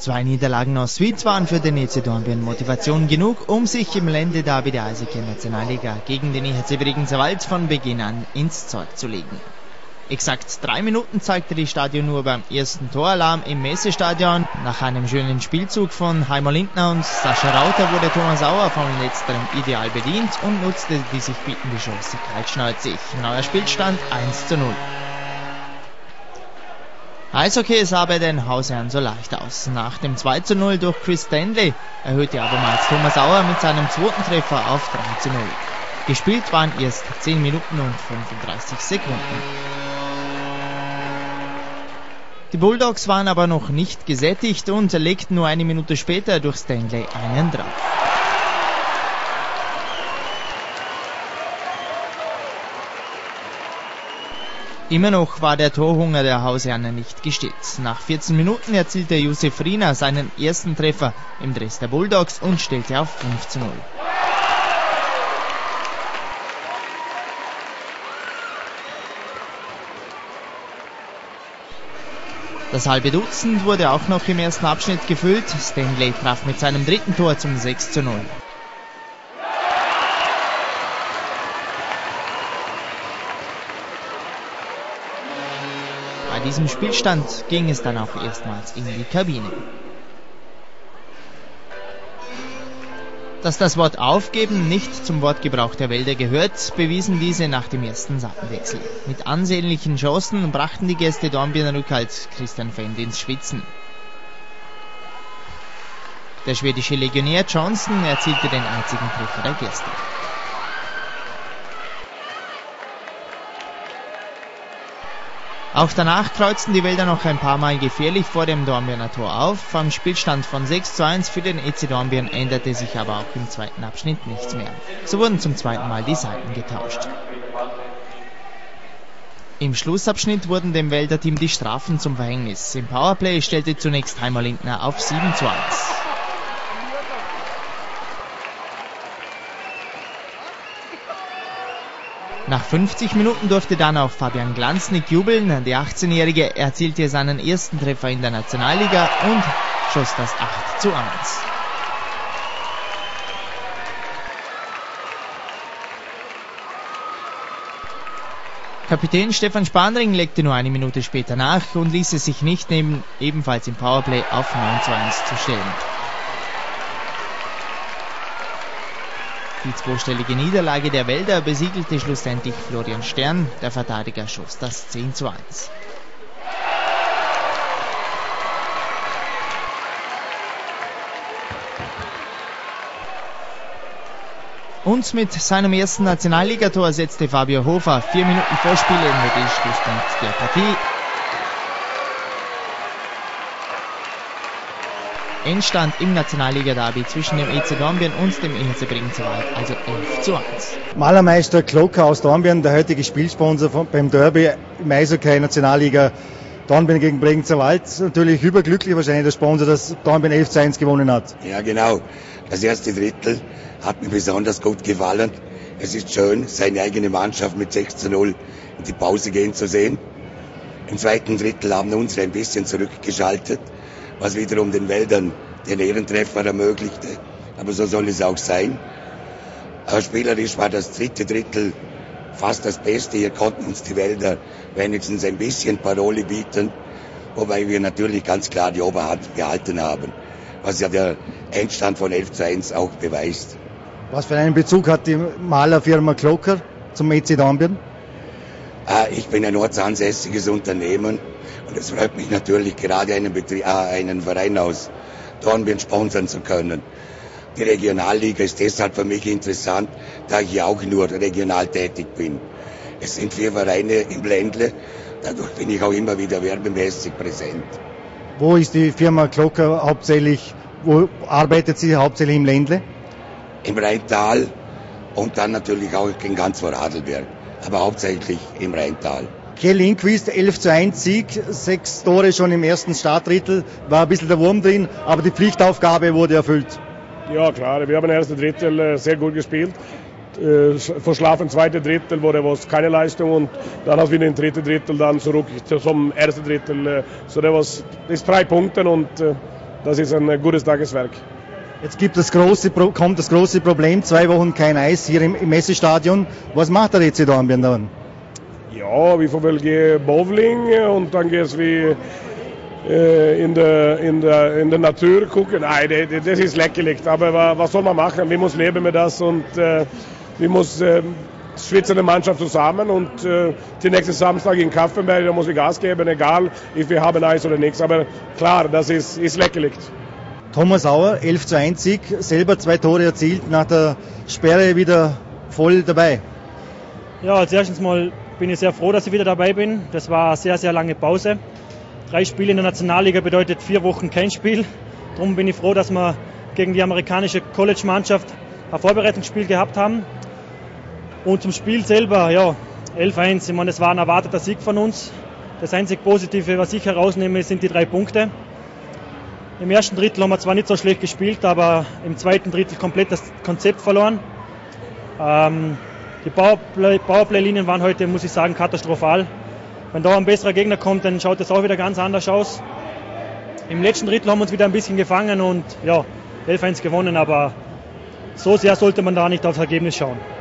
2 Niederlagen aus Süd waren für den EC Dornbirn Motivation genug, um sich im Ländle-Derby der Eishockey-Nationalliga gegen den EHC Bregenzer-Wald von Beginn an ins Zeug zu legen. Exakt 3 Minuten zeigte die Stadionuhr beim ersten Toralarm im Messestadion. Nach einem schönen Spielzug von Heimo Lindner und Sascha Rauter wurde Thomas Auer von letzterem ideal bedient und nutzte die sich bietende Chance kaltschnäuzig. Neuer Spielstand 1:0. Eishockey sah bei den Hausherren so leicht aus. Nach dem 2:0 durch Chris Stanley erhöhte abermals Thomas Auer mit seinem zweiten Treffer auf 3:0. Gespielt waren erst 10 Minuten und 35 Sekunden. Die Bulldogs waren aber noch nicht gesättigt und legten nur eine Minute später durch Stanley einen drauf. Immer noch war der Torhunger der Hausherren nicht gestillt. Nach 14 Minuten erzielte Josef Riener seinen ersten Treffer im Dress der Bulldogs und stellte auf 5:0. Das halbe Dutzend wurde auch noch im ersten Abschnitt gefüllt. Stanley traf mit seinem dritten Tor zum 6:0. Bei diesem Spielstand ging es dann auch erstmals in die Kabine. Dass das Wort Aufgeben nicht zum Wortgebrauch der Wälder gehört, bewiesen diese nach dem ersten Seitenwechsel. Mit ansehnlichen Chancen brachten die Gäste Dornbirner Rückhalt Christian Fend ins Schwitzen. Der schwedische Legionär Johnson erzielte den einzigen Treffer der Gäste. Auch danach kreuzten die Wälder noch ein paar Mal gefährlich vor dem Dornbirner Tor auf. Am Spielstand von 6:1 für den EC Dornbirn änderte sich aber auch im zweiten Abschnitt nichts mehr. So wurden zum zweiten Mal die Seiten getauscht. Im Schlussabschnitt wurden dem Wälder Team die Strafen zum Verhängnis. Im Powerplay stellte zunächst Heimo Lindner auf 7:1. Nach 50 Minuten durfte dann auch Fabian Glanznick jubeln. Der 18-Jährige erzielte seinen ersten Treffer in der Nationalliga und schoss das 8:1. Kapitän Stefan Spanring legte nur eine Minute später nach und ließ es sich nicht nehmen, ebenfalls im Powerplay auf 9:1 zu stellen. Die zweistellige Niederlage der Wälder besiegelte schlussendlich Florian Stern. Der Verteidiger schoss das 10:1. Und mit seinem ersten Nationalligator setzte Fabio Hofer 4 Minuten vor Spielende den Schlusspunkt der Partie. Endstand im Nationalliga-Derby zwischen dem EC Dornbirn und dem EHC Bregenzer-Wald, also 11:1. Malermeister Glocker aus Dornbirn, der heutige Spielsponsor beim Derby im Eishockey Nationalliga Dornbirn gegen Bregenzer-Wald. Natürlich überglücklich wahrscheinlich der Sponsor, dass Dornbirn 11:1 gewonnen hat. Ja, genau. Das erste Drittel hat mir besonders gut gefallen. Es ist schön, seine eigene Mannschaft mit 6:0 in die Pause gehen zu sehen. Im zweiten Drittel haben unsere ein bisschen zurückgeschaltet, was wiederum den Wäldern den Ehrentreffer ermöglichte. Aber so soll es auch sein. Spielerisch war das dritte Drittel fast das Beste. Hier konnten uns die Wälder wenigstens ein bisschen Paroli bieten, wobei wir natürlich ganz klar die Oberhand gehalten haben, was ja der Endstand von 11:1 auch beweist. Was für einen Bezug hat die Malerfirma Glocker zum EC Dornbirn? Ich bin ein ortsansässiges Unternehmen und es freut mich natürlich, gerade einen Verein aus Dornbirn sponsern zu können. Die Regionalliga ist deshalb für mich interessant, da ich ja auch nur regional tätig bin. Es sind 4 Vereine im Ländle, dadurch bin ich auch immer wieder werbemäßig präsent. Wo ist die Firma Glocker hauptsächlich, wo arbeitet sie hauptsächlich im Ländle? Im Rheintal und dann natürlich auch in ganz Vorarlberg, aber hauptsächlich im Rheintal. Kjell Lindqvist, 11:1 Sieg, 6 Tore schon im ersten Startdrittel, war ein bisschen der Wurm drin, aber die Pflichtaufgabe wurde erfüllt. Ja klar, wir haben im ersten Drittel sehr gut gespielt. Verschlafen zweite Drittel wurde was keine Leistung und dann auch wieder im dritten Drittel dann zurück zum ersten Drittel. So das ist 3 Punkte und das ist ein gutes Tageswerk. Jetzt kommt das große Problem, 2 Wochen kein Eis hier im Messestadion. Was macht der EC Dornbirn dann? Ja, wir verfolgen Bowling und dann geht es wie in der Natur gucken. Nein, das ist leckelig, aber was soll man machen? Wir müssen leben mit das und wir müssen schwitzen eine Mannschaft zusammen und die nächste Samstag in Kaffenberg, da muss ich Gas geben, egal, ob wir haben Eis oder nichts. Aber klar, das ist leckelig. Thomas Auer, 11:1 Sieg, selber 2 Tore erzielt, nach der Sperre wieder voll dabei. Ja, als erstes mal bin ich sehr froh, dass ich wieder dabei bin. Das war eine sehr, sehr lange Pause. 3 Spiele in der Nationalliga bedeutet 4 Wochen kein Spiel. Darum bin ich froh, dass wir gegen die amerikanische College-Mannschaft ein Vorbereitungsspiel gehabt haben. Und zum Spiel selber, ja, 11:1. Ich meine, das war ein erwarteter Sieg von uns. Das einzig Positive, was ich herausnehme, sind die 3 Punkte. Im ersten Drittel haben wir zwar nicht so schlecht gespielt, aber im zweiten Drittel komplett das Konzept verloren. Die Powerplay-Linien waren heute, muss ich sagen, katastrophal. Wenn da ein besserer Gegner kommt, dann schaut das auch wieder ganz anders aus. Im letzten Drittel haben wir uns wieder ein bisschen gefangen und ja, 11:1 gewonnen, aber so sehr sollte man da nicht aufs Ergebnis schauen.